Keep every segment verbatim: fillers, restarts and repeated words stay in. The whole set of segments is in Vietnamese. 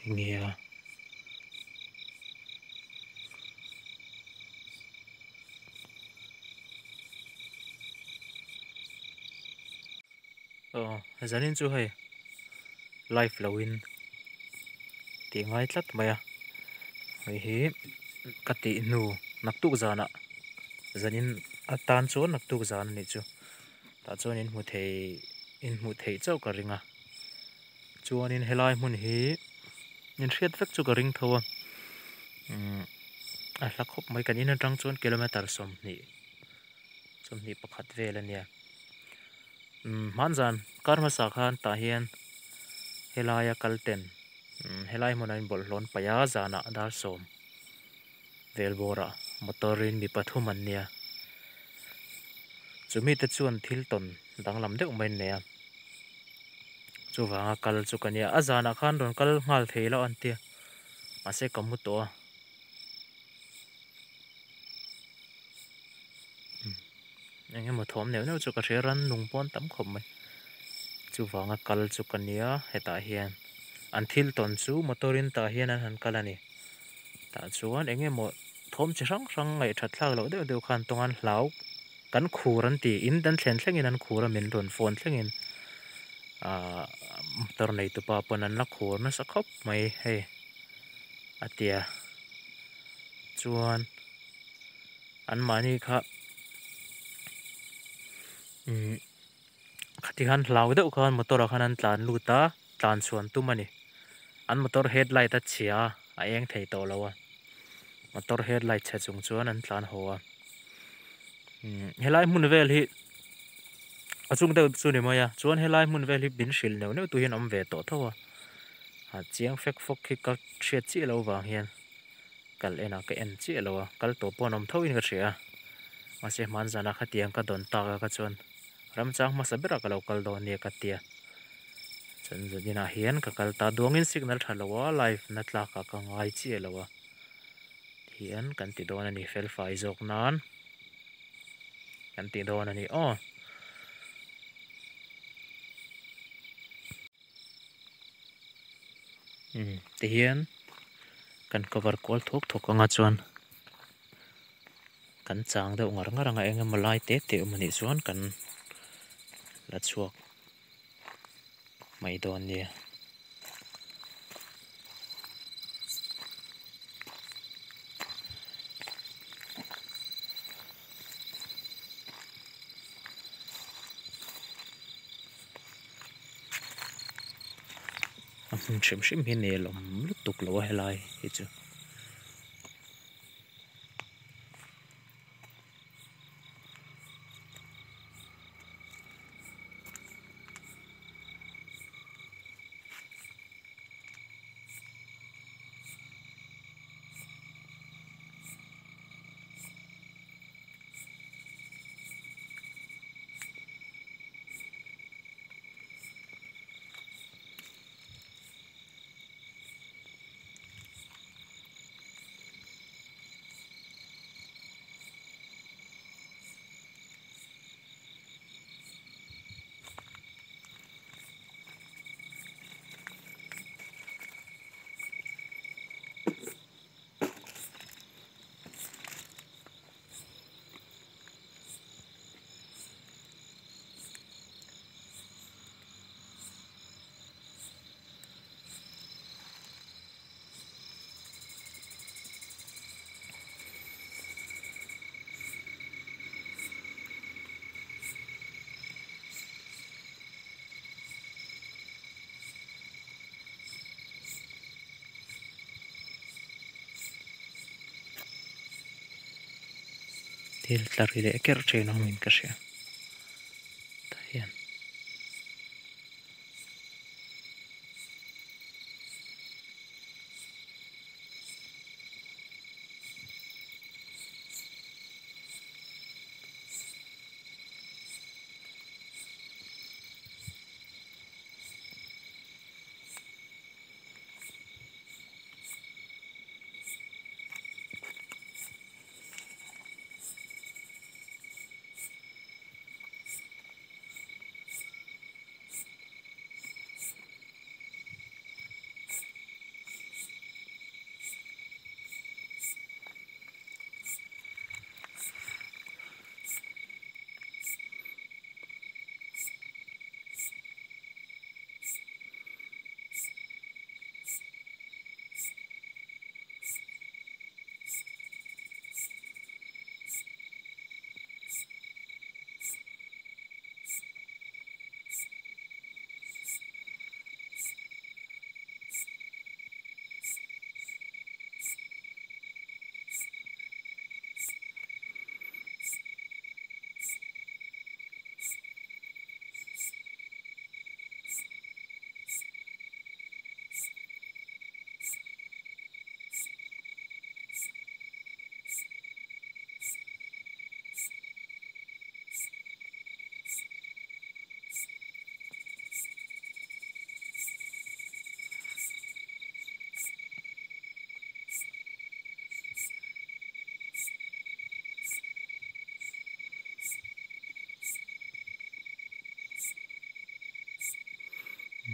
เงี้ยอ๋อจันนินจูให้ไลฟ์ลาวินตีง่ายทัดไหมอ่ะเฮ้ยกตินูนักตุกจานะจันนินอัตานชวนนักตุกจานนี่จูตาชวนอินมุเทอินมุเทเจ้ากระริงอ่ะชวนอินเฮลัยมุนฮีอินเชียดสักจูกระริงทัวอืมอ่ะลักขบไม่กันอินรังชวนกิโลเมตรสมนี่สมนี่ประคัดเวลเนี่ยอืมมันจันการมาสักขันตาเฮียนเฮลายกัลเทนเฮลายมุนันบอลลอนปยาจานะดาร์สมเวลโบรามอเตอรินมีปัทุมันเนี่ยจูมีแต่ชวนทิลตันดังลำเด็กไม่เนี่ยจูวางกัลจูกันเนี่ยอาจารย์ขันโดนกัลงัลเทแล้วอันเตียมาเสกมุตัวยังไงมาทอมเนี่ยเนี่ยจูกระเชรันนุ่งปอนตั้มขมไหมจูวางกัลจูกันเนี่ยเฮตาเฮียนอันทิลตันจูมอเตอรินตาเฮียนอันหันกัลนี่ตาชวนเองไงหมดทอมจะรังรังไงชัดลากเราเดี๋ยวเดี๋ยวขันตรงอันเหลากันขูรันตีอินดันเชนเช่งอินันขูรันมินโดนโฟนเช่งอินอ่าตอนนี้ตัวป้าปนันนักขูนัสักครบไม่ให้อาเตียชวนอันมานี่ครับอืมขัดที่ขันเหลาเดี๋ยวขันมอเตอร์ขันนันตานลูตาตานชวนตุ้มันนี่อันมอเตอร์เฮดไลท์ตัดเชียไอเองเทยโตแล้ววะมอเตอร์เฮดไลท์เชจงชวนอันตานหัวอืมเฮลัยมุนเวลฮีอาจุงเดาสุนิมายาชวนเฮลัยมุนเวลฮีบินชิลเนวเนวตัวเห็นอมเวทโตเท่าว่าหาเจียงเฟกฟกฮิกัดเชียจีเราวางเฮียนกัลเอ็นักเอ็นจีเราวะกัลตัวปนอมเท่าอินกัเชียมาเสียมันจานักขัดยังกัดโดนตากกัดชวนรำจังมาสับรักเรากัลโดนเนียกัดเตียจนจะดินาเฮียนกัลตาดวงอินสิกนัลทัลวะไลฟ์นัดลากกังไอจีเราวะเฮียนกันติดโดนนี่เฟลไฟจอกนานกันติดโดนนี่อ๋ออืมเฮียนกัน cover call ทุกทุกกังชวนกันจางเดาหงารงารงเองมาไล่เตะเตะมันนี่ชวนกันละชวกไม่โดนเนี่ยมันชิมชิมเห็นเนี่ยลมลุกตุกลัวให้ไล่เฮ้ยจูที่ลารีเล็กเกอร์เชนอมินกัเชียเฮียน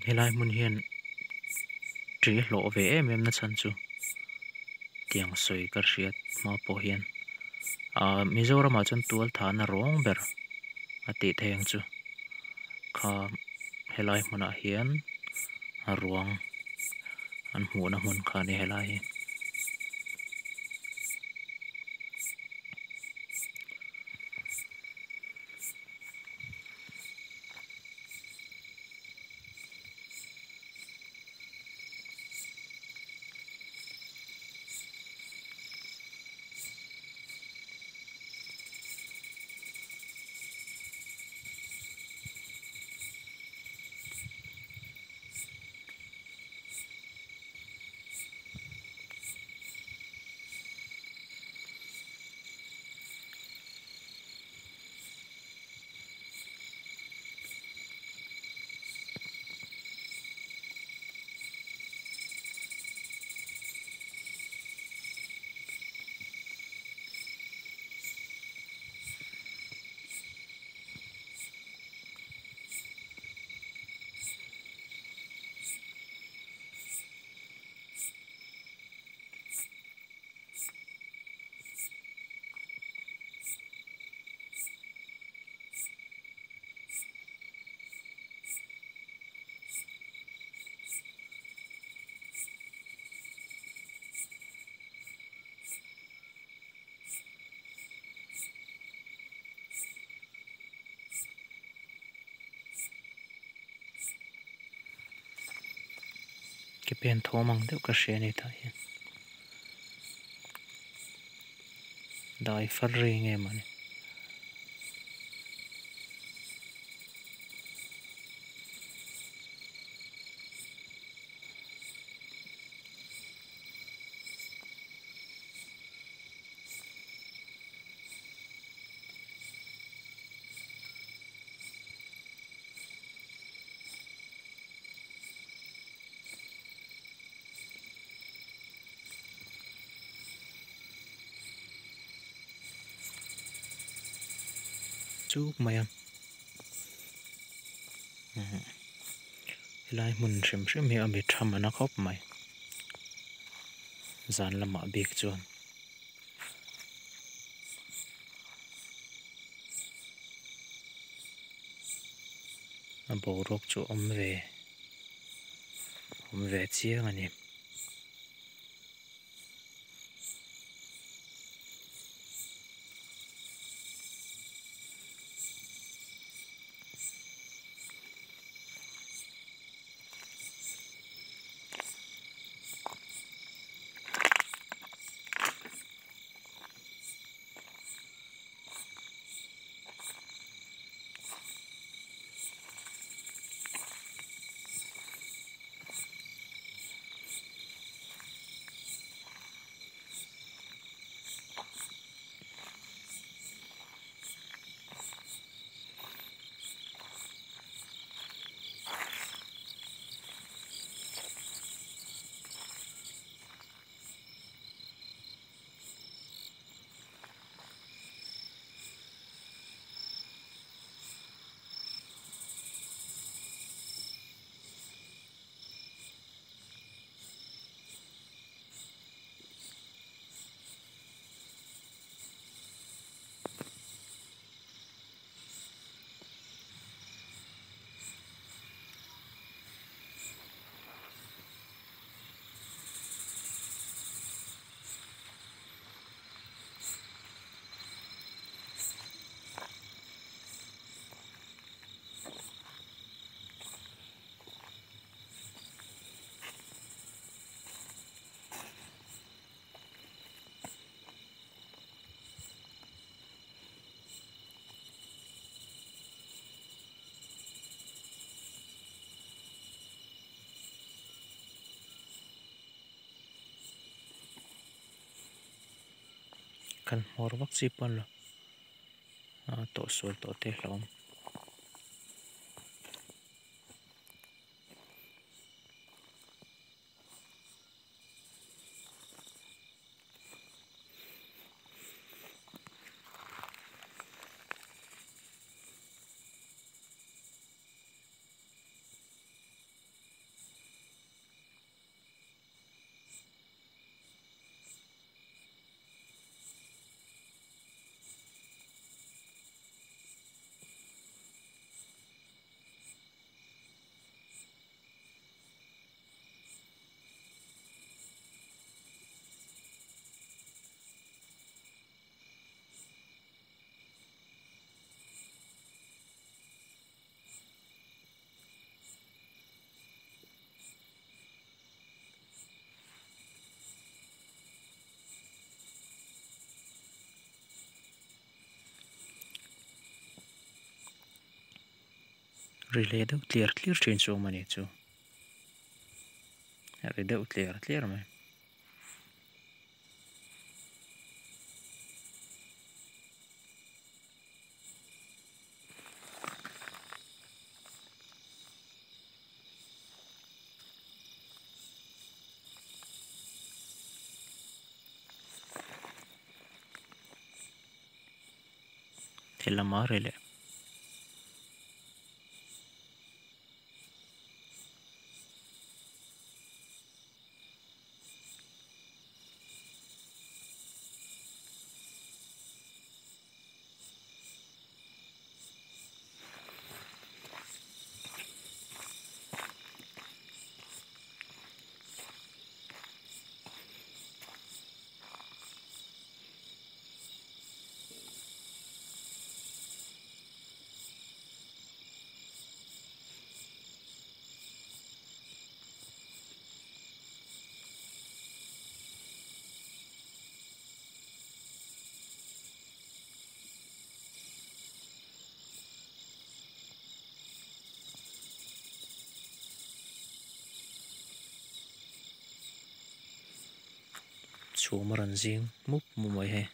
helai mun hian tri hlo ve em em na chan chu tiang soi kar hriat ma po hian a Mizoram a chun tual thana rong ber ati theng chu kha helai hmuna hian a ruang an hmuhna hmun kha ni helai hi cái pen thô mang deuh ka hria ni ta hian dai far ri nge mani chu mai am helai mun hrim hrim hi ami tham ana khop mai zan lama bik chuan a borok chu om ve om ve chiang ani kan hmor vak chi pon lo a to sol to te hlawm relay deuh clear clear thin chu mani chu re deuh clear clear mai thelama relay chu maran zing mup mu mai he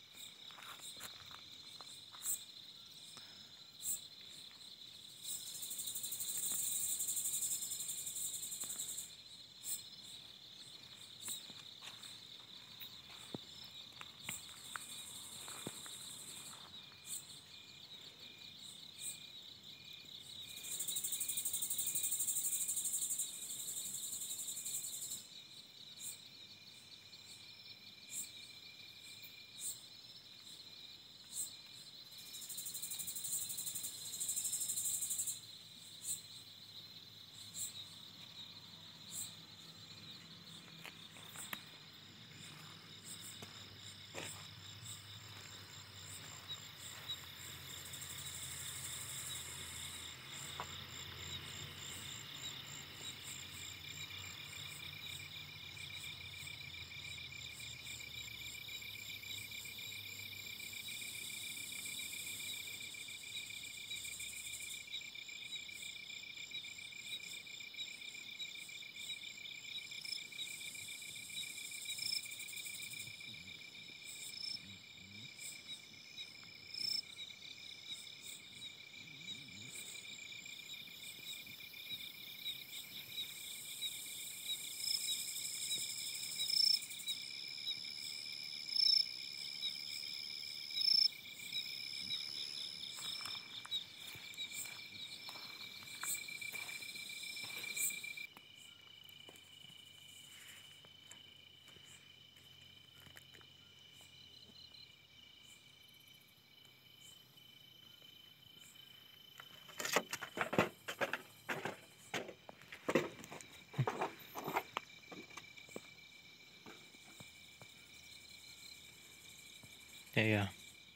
ya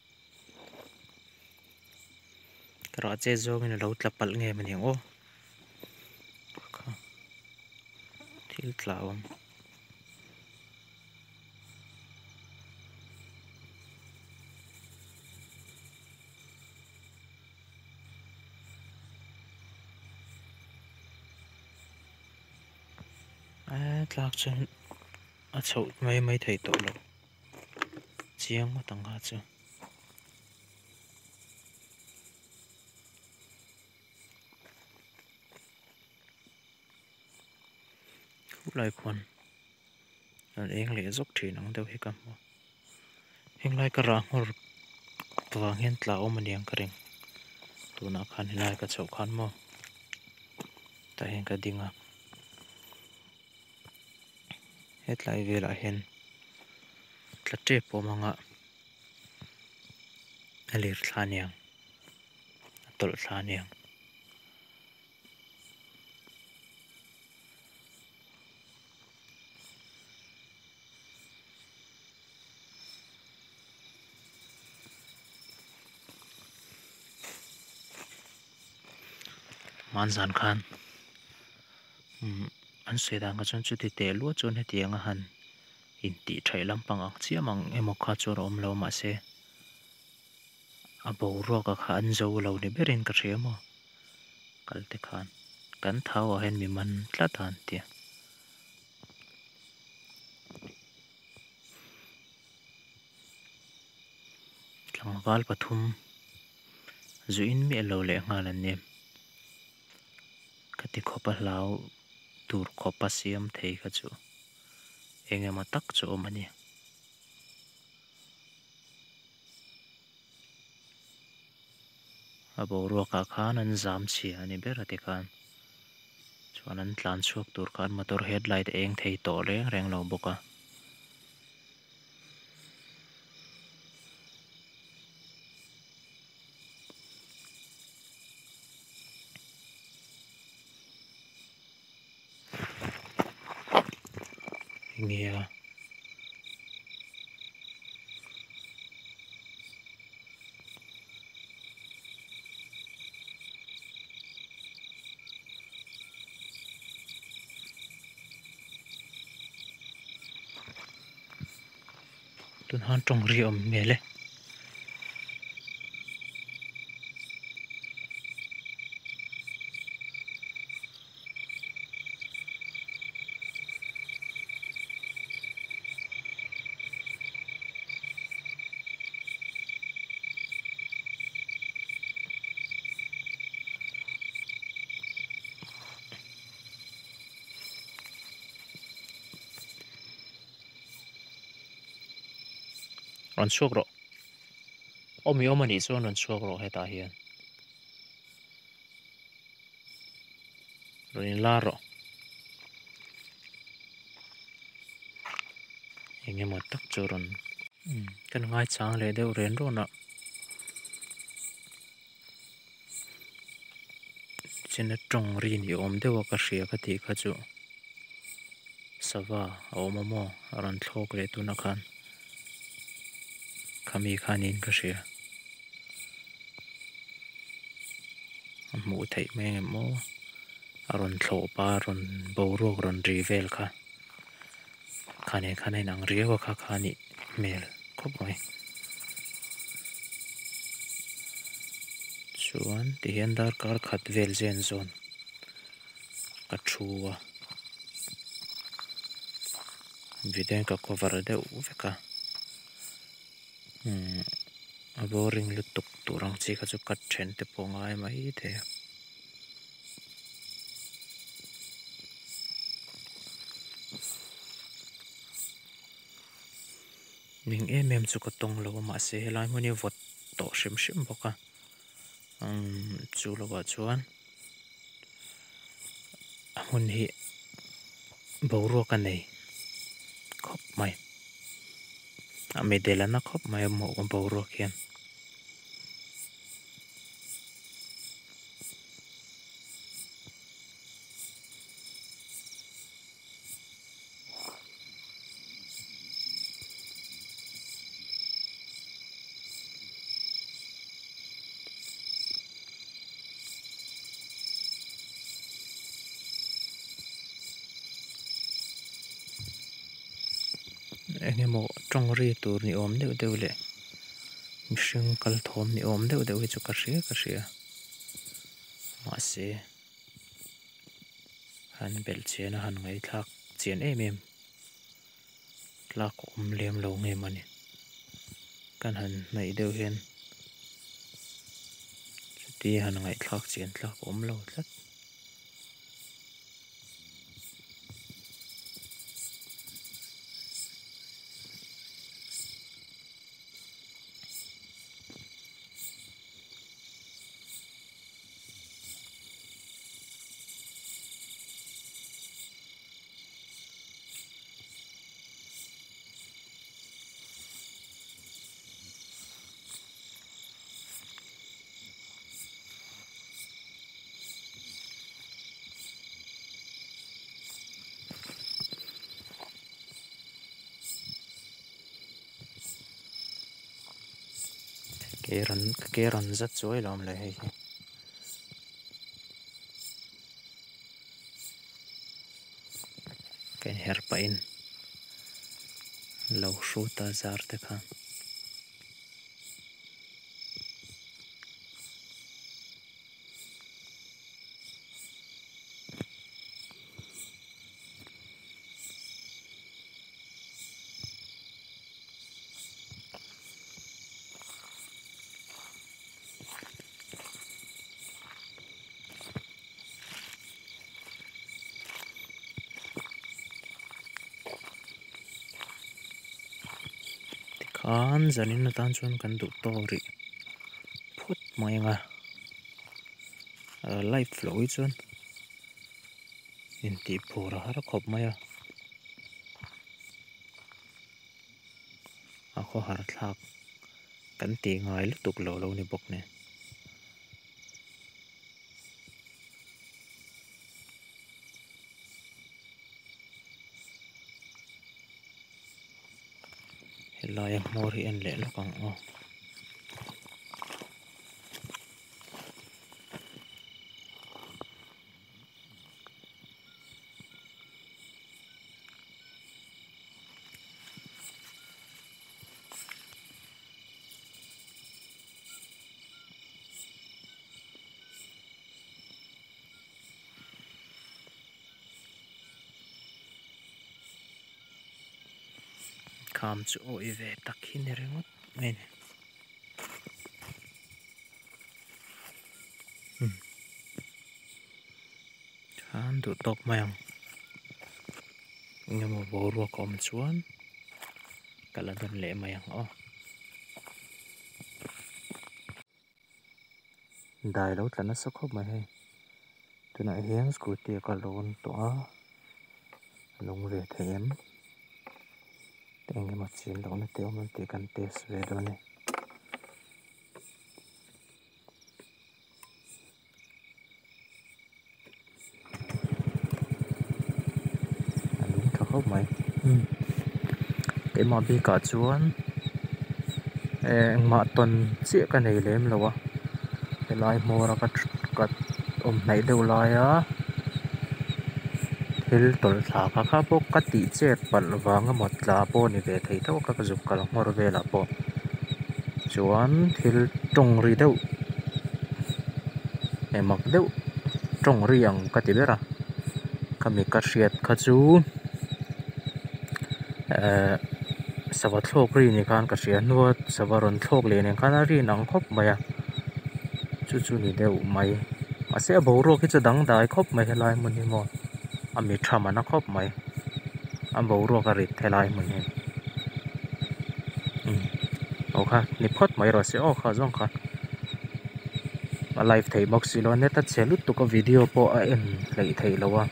kara che zo ngin lo tlapal nge mani o thil tlawam a tlak chen a chho mai mai thei to lo chiang ma tang ha chu lai khon an eng le zok thi nang deuh hi kam mo heng lai ka ra ngor twa hian tla om aniang ka ring tuna khan hilai ka chho khan mo ta hen ka dinga hetlai vela hen tlate po manga alir thlaniang tol thlaniang manzan khan um an sedang ka chon chu ti te lu chon he tianga han in ti thai lampang ang chiamang emo kha chu rom lo ma se a bo ro ka kha an zo lo ni berin ka themo kal te khan kan thau a hen mi man tla tan tia tlangwal pathum zuin mi lo le nga lan ne kati khopa hlau tur khopa siam thei kha chu enge ma tak chu mani abo ro ka khan an zam chi ani ber ati khan chuan an tlan chuak tur khan motor headlight eng thei to le reng lo boka ngia tun han tong ri om mele ron chuak ro omi omani chuan ron chuak ro heta hian ron la ro enge ma tak chu ron kan ngai chang le deuh ren ro na china tong ri ni om deuh ka hria ka ti kha chu sawa awmamo ron thlok le tu na khan khami khanin ka hria mu thei me mo aron thlo pa ron borok ron rivel kha khane khane nang riawa kha khani mel khop mai chuan ti hian dar kar khat vel zen zon ka thuwa viden ka cover deuh veka hmm a boring lutuk turang chi kha chu kat then te pawh ngai mai the ning em em chu ka tong lo ma se helai hmani vot to hrim hrim boka um chu lo wa chuan hun hi boro ka nei khop mai a me de la na khop mai mo boro khian enge mo tong ri tur ni om deuh deuh le mihring kal thawm ni awm deuh deuh hi chu ka hria ka hria mahse han bel chian a han ngai thlak chian em em tlak awm lem lo nge mani kan han mai deuh hian chuti han ngai thlak chian thlak awm lo tlat ke ran ke ran zat chuai lam le hei ke her pa in lo hru ta zar te kha an zanin na tan chuan kan duh tori phut mai nga life flow chuan in ti phura har khop mai a a kho har thlak kan ti ngai lutuk lo lo ni bok ne helai mori en le lokang o kam chu o i ve takhin rengot mai ne hm han du tok mayang ngemo boru kom chuan kala don le mayang o dai lo tlana sakho mai he tuna hian scooty ka lon to a long ve them tenge ma chin lo na te om te kan test ve do ne alung tha khop mai hm ke ma bi ka chuan e ma ton chi ka nei lem lowa helai mora ka ka om nei deuh lai a hil tol thla kha kha pawh ka tih chet pal wanga mawt tla pawh ni ve thei tho ka ka zup kal ngor vela pawh chuan thil tawng ri deuh emak deuh tawng riang ka ti bera kami ka hriat kha chu sava thlawk ri ni khan ka hriat nuat sava rawn thlawk len en khan a rin ang khawp mai a chu chu ni deuh mai ase a boruak hi chu dang dai khawp mai helai hmun hi maw a mi tham ana khawp mai a boruak a rit helai hmun hi hm o kha ni phot mai ro se o kha zawng kha a live thei bok si lo net a chelut tu ka video pawh a en hlei thei lo a